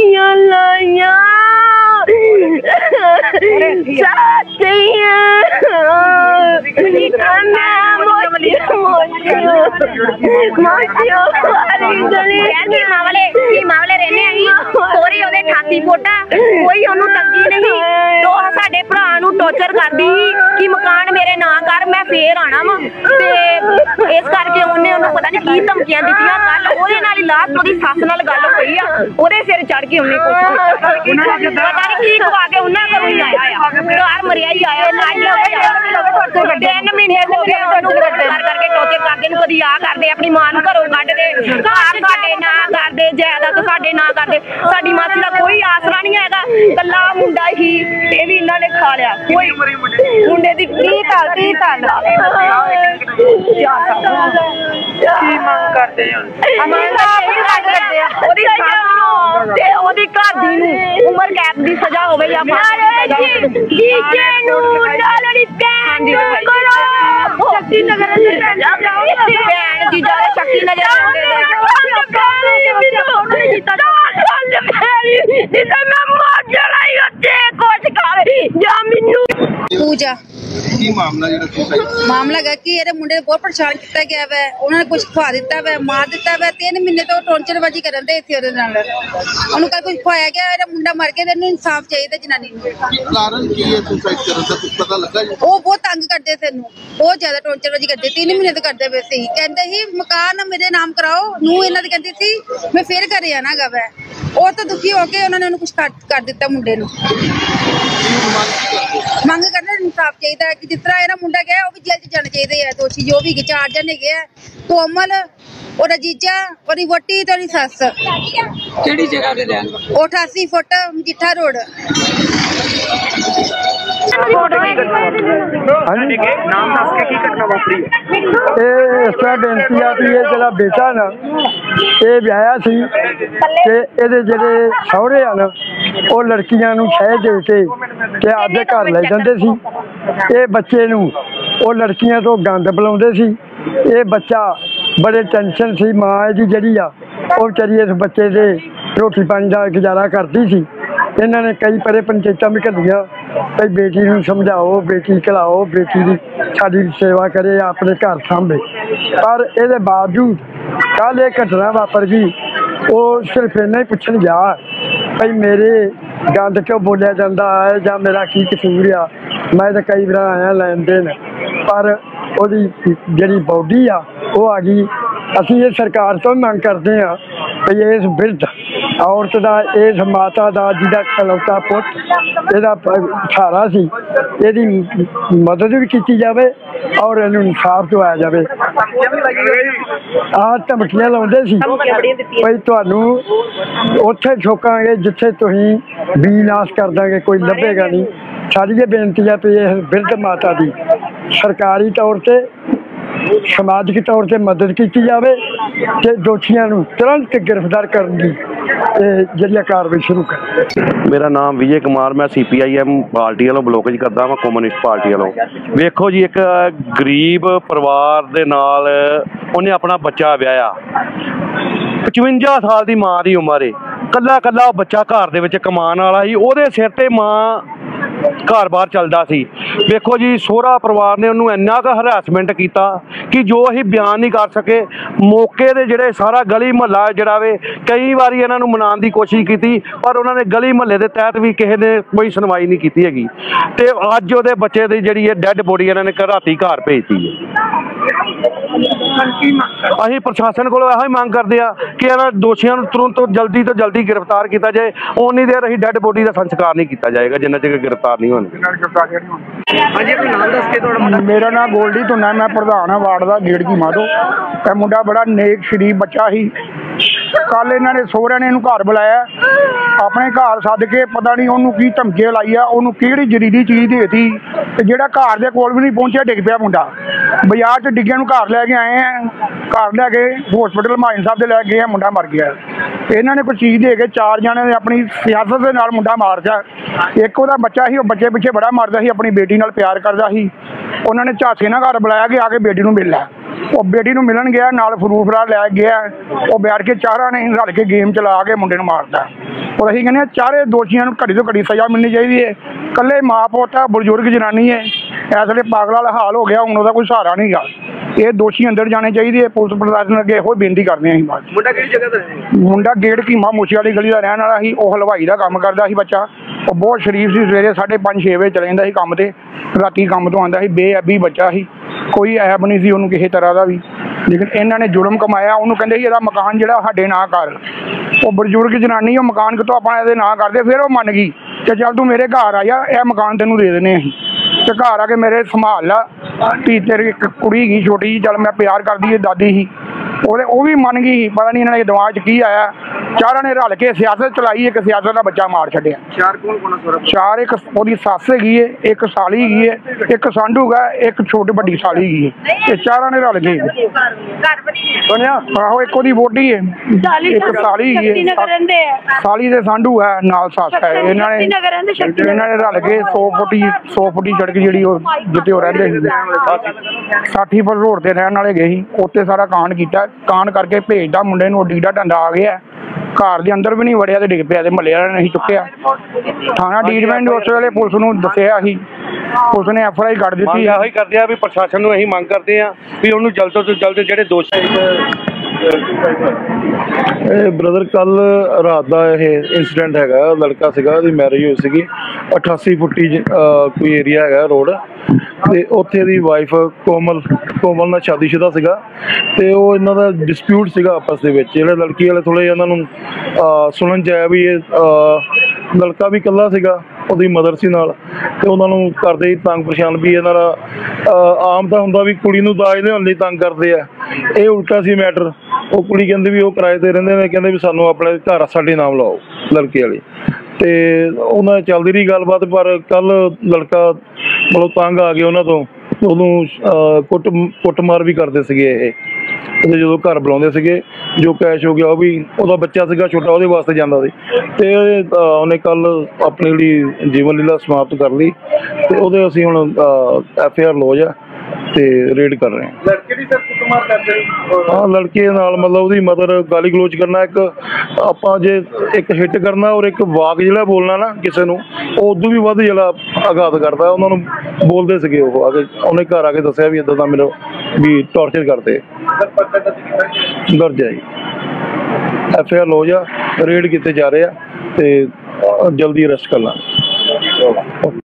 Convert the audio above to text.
फांसियां लाइया टॉर्चर करदी कि मकान मेरे ना कर मैं फिर आना वा इस करके उन्हें पता नहीं की धमकियां दित्तियां कल ओदे नाल लास्ट ओदी सस नाल गल होई आ ओदे सिर चढ़ के उन्हें कुछ पता नहीं की खवा के उन्हें घरों ही आया घर मरिया ही आया 3 महीने हो गए करके टॉर्चर करदे नु कदी आ करदे अपनी मां नु घरों कढदे घर साडे ना करदे जायदाद साडे ना करदे साडी मासी दा कोई आसरा नहीं हैगा कल्ला मुंडा ही ये भी इन्हां ने खा लिया कोई मुंडे दी 30 साल की मांग करते हैं ओदी घर दी उम्र कैद दी सजा होवे या शक्ति नगर शक्ति नगर पूजा मामला है कि ये मुंडे बहुत परेशान किया गया है उन्होंने कुछ खवा दिता है मार दिता है 3 महीने तो टॉर्चरबाजी करन दे थे उन्होंने कल कुछ खवाया गया ये मुंडा मर गया तेन इंसाफ चाहिए जनानी वो बहुत तंग करते तेन बहुत ज्यादा टॉर्चरबाजी करते 3 महीने तो करते पे सी कहते ही मकान मेरे नाम कराओ नू इन्हां दी कहती थी मैं फिर घरे आना गा वै और तो दुखी होके उन्होंने कुछ कर दिता मुंडे नू मंग करना इंसाफ चाहिए कि जिस तरह इहदा मुंडा गया भी जेल च जाना चाहिए दोषी जो भी 4 जने गए कोमल और जीजा और वोटी तो सस केड़ी जगह ते रहन 88 फुट मजिठा रोड बेनती आ भी जरा बेटा ना ये ब्याया सी ਇਹਦੇ ਜਿਹੜੇ ਸਹੁਰੇ ਆ ਨਾ ਉਹ ਲੜਕੀਆਂ ਨੂੰ ਸ਼ਹਿ ਦੇ ਕੇ ਤੇ ਆਪਦੇ ਘਰ ਲੈ ਜਾਂਦੇ ਸੀ ਇਹ ਬੱਚੇ ਨੂੰ ਉਹ ਲੜਕੀਆਂ ਤੋਂ ਗੰਦ ਬੁਲਾਉਂਦੇ ਸੀ ਇਹ ਬੱਚਾ ਬੜੇ ਟੈਨਸ਼ਨ ਸੀ ਮਾਂ ਇਹਦੀ ਜਿਹੜੀ ਆ ਉਹ ਵਿਚਾਰੀ ਇਸ ਬੱਚੇ ਦੇ ਰੋਟੀ ਪਾਣੀ ਦਾ ਗੁਜ਼ਾਰਾ ਕਰਦੀ ਸੀ ਇਹਨਾਂ ਨੇ ਕਈ ਪਰੇ ਪੰਚਾਇਤਾਂ ਵੀ ਘੱਲੀਆਂ ਭਈ ਬੇਟੀ ਨੂੰ ਸਮਝਾਓ ਬੇਟੀ ਖਿਲਾਓ ਬੇਟੀ ਦੀ ਸਾਡੀ ਸੇਵਾ ਕਰੇ ਆਪਣੇ ਘਰ ਸਾਂਭੇ ਪਰ ਇਹਦੇ ਬਾਵਜੂਦ ਕੱਲ ਇਹ ਘਟਨਾ ਵਾਪਰ ਗਈ वो सिर्फ इन्ना ही पूछन गया भाई मेरे गंद क्यों बोलिया जाता है या मेरा की कसूर आ मैं तो कई बार आया लैन देन पर ओदी जिहड़ी बॉडी आ वो आ गई असीं ये सरकार तो मंग करते हैं भाई इस बिरध औरत का इस माता का जिहदा इकलौता पुत इहदा सहारा सी इहदी मदद भी की जाए और इन्हूं इंसाफ दिवाया जाए धमकियां लाउंदे सी भाई तुहानूं उत्थे ठोकांगे जिथे तुसीं बी नाश कर देंगे कोई लभेगा नहीं साडी ये बेनती है भी इस बिरध माता की सरकारी तौर पर समाजिक तौर पर मदद की जाए ते दोषियों नूं तुरंत गिरफ्तार करने की ਜਿਹੜੀ ਕਾਰਵਾਈ शुरू कर। मेरा नाम विजय कुमार मैं CPIM पार्टी वालों ब्लॉकेज करदा वा कम्युनिस्ट पार्टी वालों वेखो जी एक गरीब परिवार दे नाल उन्हें अपना बच्चा ब्याया 55 साल की माँ की उम्र है कला कला बच्चा घर दे विच कमान वाला ही ओहदे सिर ते माँ घर बार चलता सी देखो जी सोहरा परिवार ने उन्होंने इन्ना क हरासमेंट किया कि जो असीं बयान नहीं कर सके मौके दे जिहड़े सारा गली महला जिहड़ा वे कई बारी इन्हां नूं मनाउण दी कोशिश की पर उन्होंने गली महल्ले के तहत भी किसी ने कोई सुनवाई नहीं की हैगी ते अज उहदे बच्चे दी जिहड़ी डैड बॉडी इन्हां ने राती घर भेजती है असीं प्रशासन कोलों इहो मंग करदे आ कि इन्हां दोषियों नूं तुरंत जल्दी तो जल्दी गिरफ्तार किया जाए उन्नी देर असीं डैड बॉडी का संस्कार नहीं किया जाएगा जिन्ना चिर गिरफ्तार नहीं होने। मेरा नाम गोल्डी धुन्ना मैं प्रधान हाँ वार्ड का गेड़ की माधो मुंडा बड़ा नेक शरीफ बच्चा ही कल इन्होंने सोहरिਆਂ ने घर बुलाया अपने घर सद के पता नहीं उन्होंने की धमकी लाई है उन्होंने किहड़ी जरीली चीज़ देती जोड़ा घर के कोल भी नहीं पहुंचा डिग पिया मुंडा बाजार च डिग्गे घर लैके आए हैं घर लैके हॉस्पिटल महाजन साहब से लैके गए मुंडा मर गया इन्होंने कोई चीज़ दे के 4 जने ने अपनी सियासत के नाल मुंडा मारता एक वह बच्चा ही बच्चे पिछे बड़ा मरदा ही अपनी बेटी नाल प्यार करता ही उन्होंने झांसे ना घर बुलाया कि आके बेटी नूं मिल लै ਉਹ ਬੇਟੀ ਨੂੰ ਮਿਲਣ ਗਿਆ, ਨਾਲ ਫਰੂਫਰਾ ਲੈ ਗਿਆ। ਉਹ ਬੈਠ ਕੇ ਚਾਰਾਂ ਨੇ ਰਲ ਕੇ ਗੇਮ ਚਲਾ ਕੇ ਮੁੰਡੇ ਨੂੰ ਮਾਰਤਾ। ਔਰ ਅਸੀਂ ਕਹਿੰਦੇ ਹਾਂ ਚਾਰੇ ਦੋਸ਼ੀਆਂ ਨੂੰ ਘੜੀ ਤੋਂ ਘੜੀ ਸਜ਼ਾ ਮਿਲਣੀ ਚਾਹੀਦੀ ਹੈ। ਇਕੱਲੇ ਮਾਂ ਪੁੱਤ ਆ, ਬਜ਼ੁਰਗ ਜਨਾਨੀ ਹੈ, ਇਸ ਵੇਲੇ ਪਾਗਲ ਵਾਲਾ ਹਾਲ ਹੋ ਗਿਆ, ਹੁਣ ਉਹਦਾ ਕੋਈ ਸਹਾਰਾ ਨਹੀਂ ਗਾ। ਇਹ ਦੋਸ਼ੀ ਅੰਦਰ ਜਾਣੇ ਚਾਹੀਦੇ ਹੈ। ਪੁਲਿਸ ਪ੍ਰਸ਼ਾਸਨ ਅੱਗੇ ਇਹੋ ਬੇਨਤੀ ਕਰਦੇ ਹਾਂ ਅਸੀਂ। ਬਾਅਦ ਮੁੰਡਾ ਕਿਹੜੀ ਜਗ੍ਹਾ ਦਾ ਹੈ? ਮੁੰਡਾ ਗੇਟ ਕੀਮਾ ਮੂਸੇ ਵਾਲੀ ਗਲੀ ਦਾ ਰਹਿਣ ਵਾਲਾ ਸੀ। ਉਹ ਹਲਵਾਈ ਦਾ ਕੰਮ ਕਰਦਾ ਸੀ ਬੱਚਾ। ਉਹ ਬਹੁਤ ਸ਼ਰੀਫ ਸੀ। ਸਵੇਰੇ 5:30-6 ਵਜੇ ਚਲੇ ਜਾਂਦਾ ਸੀ ਕੰਮ ਤੇ, ਰਾਤੀ ਕੰਮ ਤੋਂ ਆਉਂਦਾ ਸੀ। ਬੇਅਬੀ ਬੱਚਾ ਸੀ, ਕੋਈ ਐਬ ਨਹੀਂ ਸੀ ਉਹਨੂੰ ਕਿਸੇ ਤਰ੍ਹਾਂ ਦਾ ਵੀ। ਲੇਕਿਨ ਇਹਨਾਂ ਨੇ ਜ਼ੁਲਮ ਕਮਾਇਆ। ਉਹਨੂੰ ਕਹਿੰਦੇ ਸੀ ਇਹਦਾ ਮਕਾਨ ਜਿਹੜਾ ਸਾਡੇ ਨਾਂ ਕਰ। ਉਹ ਬਜ਼ੁਰਗ ਜਨਾਨੀ, ਉਹ ਮਕਾਨ ਕਿਤੋਂ ਆਪਾਂ ਇਹਦੇ ਨਾਂ ਕਰਦੇ। ਫਿਰ ਉਹ ਮੰਨ ਗਈ ਕਿ ਚੱਲ ਤੂੰ ਮੇਰੇ ਘਰ ਆ ਜਾ, ਇਹ ਮਕਾਨ ਤੈਨੂੰ ਦੇ ਦੇਣੇ ਅਸੀਂ। ਤੇ ਘਰ ਆ ਕੇ ਮੇਰੇ ਸੰਭਾਲ ਲਾ ਧੀ। ਤੇਰੀ ਇੱਕ ਕੁੜੀ ਹੈਗੀ ਛੋਟੀ ਜਿਹੀ, ਚੱਲ ਮੈਂ ਪਿਆਰ ਕਰਦੀ ਹੈ, ਦਾਦੀ ਸੀ ਉਹ ਵੀ ਮੰਨ ਗਈ। ਪਤਾ ਨਹੀਂ ਇਹਨਾਂ ਦੇ ਦਿਮਾਗ 'ਚ ਕੀ ਆਇਆ। ਚਾਰਾਂ ਨੇ ਰਲ ਕੇ ਸਿਆਸਤ ਚਲਾਈ, ਇੱਕ ਸਿਆਸਤ ਦਾ ਬੱਚਾ ਮਾਰ ਛੱਡਿਆ। ਚਾਰ ਕੌਣ ਸੋਰਾ? ਚਾਰ, ਇੱਕ ਉਹਦੀ ਸੱਸ ਹੈਗੀ ਹੈ, ਇੱਕ ਸਾਲੀ ਹੈਗੀ ਹੈ, ਇੱਕ ਸਾਂਢੂ ਹੈ, ਇੱਕ ਛੋਟੀ ਵੱਡੀ ਸਾਲੀ ਹੈਗੀ ਹੈ। ਇਹ ਚਾਰਾਂ ਨੇ ਰਲ ਕੇ ਸੁਣਿਆ। ਆਹੋ, ਇੱਕ ਉਹਦੀ ਵੋਟੀ ਹੈ, ਇੱਕ ਸਾਲੀ ਹੈਗੀ ਹੈ, ਸਾਲੀ ਦੇ ਸਾਂਢੂ ਹੈ, ਨਾਲ ਸੱਸ ਹੈ। ਇਹਨਾਂ ਨੇ ਰਲ ਕੇ 100 ਫੁੱਟੀ ਸੜਕ ਜਿਹੜੀ ਉਹ ਜਿੱਥੇ ਉਹ ਰਹਿੰਦੇ ਸੀ 60 ਫੁੱਟ ਰੋਡ ਤੇ ਰਹਿਣ ਵਾਲੇ ਗਏ ਸੀ, ਉੱਥੇ ਸਾਰਾ ਕਾਂਡ ਕੀਤਾ। ਕਾਂਡ ਕਰਕੇ ਭੇਜਦਾ ਮੁੰਡੇ ਨੂੰ। ਡੀਡਾ ਡੰਡਾ ਆ ਗਿਆ, ਘਰ ਦੇ ਅੰਦਰ ਵੀ ਨਹੀਂ ਵੜਿਆ ਤੇ ਡਿੱਗ ਪਿਆ। ਤੇ ਮਹੱਲੇ ਵਾਲਿਆਂ ਨੇ ਨਹੀਂ ਚੁੱਕਿਆ। ਥਾਣਾ ਡੀਡਮੈਂਟ ਉਸ ਵੇਲੇ ਪੁਲਿਸ ਨੂੰ ਦੱਸਿਆ ਸੀ, ਪੁਲਿਸ ਨੇ FIR ਕੱਢ ਦਿੱਤੀ। ਇਹੋ ਹੀ ਕਰਦੇ ਆ ਵੀ ਪ੍ਰਸ਼ਾਸਨ ਨੂੰ ਅਸੀਂ ਮੰਗ ਕਰਦੇ ਆ ਵੀ ਉਹਨੂੰ ਜਲਦ ਤੋਂ ਜਲਦ ਜਿਹੜੇ ਦੋਸ਼ੀ। ਇਹ ਬ੍ਰਦਰ ਕੱਲ ਰਾਤ ਦਾ ਇਹ ਇੰਸੀਡੈਂਟ ਹੈਗਾ। ਲੜਕਾ ਸੀਗਾ, ਉਹਦੀ ਮੈਰਿਜ ਹੋਈ ਸੀਗੀ 88 ਫੁੱਟੀ ਕੋਈ ਏਰੀਆ ਹੈਗਾ ਰੋਡ ਤੇ ਉੱਥੇ ਦੀ ਵਾਈਫ ਕੋਮਲ ਨਾਲ ਸ਼ਾਦੀशुदा ਸੀਗਾ ਤੇ ਉਹ ਇਹਨਾਂ ਦਾ ਡਿਸਪਿਊਟ ਸੀਗਾ ਆਪਸ ਦੇ ਵਿੱਚ। ਜਿਹੜੇ ਲੜਕੀ ਵਾਲੇ ਥੋੜੇ ਇਹਨਾਂ ਨੂੰ ਸੁਣਨ 'ਚ ਆਇਆ ਵੀ ਇਹ ਲੜਕਾ ਵੀ ਇਕੱਲਾ ਸੀਗਾ, ਉਹਦੀ ਮਦਰ ਸੀ ਨਾਲ, ਤੇ ਉਹਨਾਂ ਨੂੰ ਕਰਦੇ ਹੀ ਤੰਗ ਪਰੇਸ਼ਾਨ। ਵੀ ਇਹਨਾਂ ਦਾ ਆਮ ਤਾਂ ਹੁੰਦਾ ਵੀ ਕੁੜੀ ਨੂੰ ਦਾਜ ਲਿਆਉਣ ਲਈ ਤੰਗ ਕਰਦੇ ਆ, ਇਹ ਉਲਟਾ ਸੀ ਮੈਟਰ। ਉਹ ਕੁੜੀ ਕਹਿੰਦੀ ਵੀ ਉਹ ਕਿਰਾਏ ਤੇ ਰਹਿੰਦੇ ਨੇ, ਕਹਿੰਦੇ ਵੀ ਸਾਨੂੰ ਆਪਣੇ ਘਰ ਸਾਡੇ ਨਾਮ ਲਾਓ ਲੜਕੇ ਵਾਲੇ। ਤੇ ਉਹਨਾਂ ਚੱਲਦੀ ਰਹੀ ਗੱਲਬਾਤ। ਪਰ ਕੱਲ ਲੜਕਾ ਮਤਲਬ ਤੰਗ ਆ ਗਿਆ ਉਹਨਾਂ ਤੋਂ, ਉਹਨੂੰ ਕੁੱਟਮਾਰ ਵੀ ਕਰਦੇ ਸੀਗੇ ਇਹ। ਤੇ ਜਦੋਂ ਘਰ ਬੁਲਾਉਂਦੇ ਸੀਗੇ, ਜੋ ਕੈਸ਼ ਹੋ ਗਿਆ ਉਹ ਵੀ, ਉਹਦਾ ਬੱਚਾ ਸੀਗਾ ਛੋਟਾ, ਉਹਦੇ ਵਾਸਤੇ ਜਾਂਦਾ ਸੀ। ਤੇ ਉਹਨੇ ਕੱਲ ਆਪਣੀ ਜਿਹੜੀ ਜੀਵਨ ਲੀਲਾ ਸਮਾਪਤ ਕਰ ਲਈ ਤੇ ਉਹਦੇ ਅਸੀਂ ਹੁਣ FIR ਲੌਜ ਆ ਤੇ ਰੇਡ ਕਰ ਰਹੇ ਹਾਂ। ਲੜਕੇ ਦੀ ਸਰ ਕੁੱਟਮਾਰ ਕਰਦੇ? ਹਾਂ, ਲੜਕੇ ਨਾਲ ਮਤਲਬ ਉਹਦੀ ਮਦਰ ਗਾਲੀ ਗਲੋਚ ਕਰਨਾ, ਇੱਕ ਆਪਾਂ ਜੇ ਇੱਕ ਹਿੱਟ ਕਰਨਾ ਔਰ ਇੱਕ ਵਾਕ ਜਿਹੜਾ ਬੋਲਣਾ ਨਾ ਕਿਸੇ ਨੂੰ, ਉਹ ਉਦੋਂ ਵੀ ਵੱਧ ਜਿਹੜਾ ਆਘਾਤ ਕਰਦਾ। ਉਹਨਾਂ ਨੂੰ ਬੋਲਦੇ ਸੀਗੇ ਉਹ ਆ ਕੇ, ਉਹਨੇ ਘਰ ਆ ਕੇ ਦੱਸਿਆ ਵੀ ਇੱਦਾਂ ਦਾ ਮੈਨੂੰ ਵੀ ਟੌਰਚਰ ਕਰਦੇ। ਦਰਜ ਹੈ ਜੀ, FIR ਲੌਜ ਆ, ਰੇਡ ਕੀਤੇ ਜਾ ਰਹੇ ਆ ਤੇ ਜਲਦੀ ਅਰੈਸਟ ਕਰ ਲਾਂਗੇ।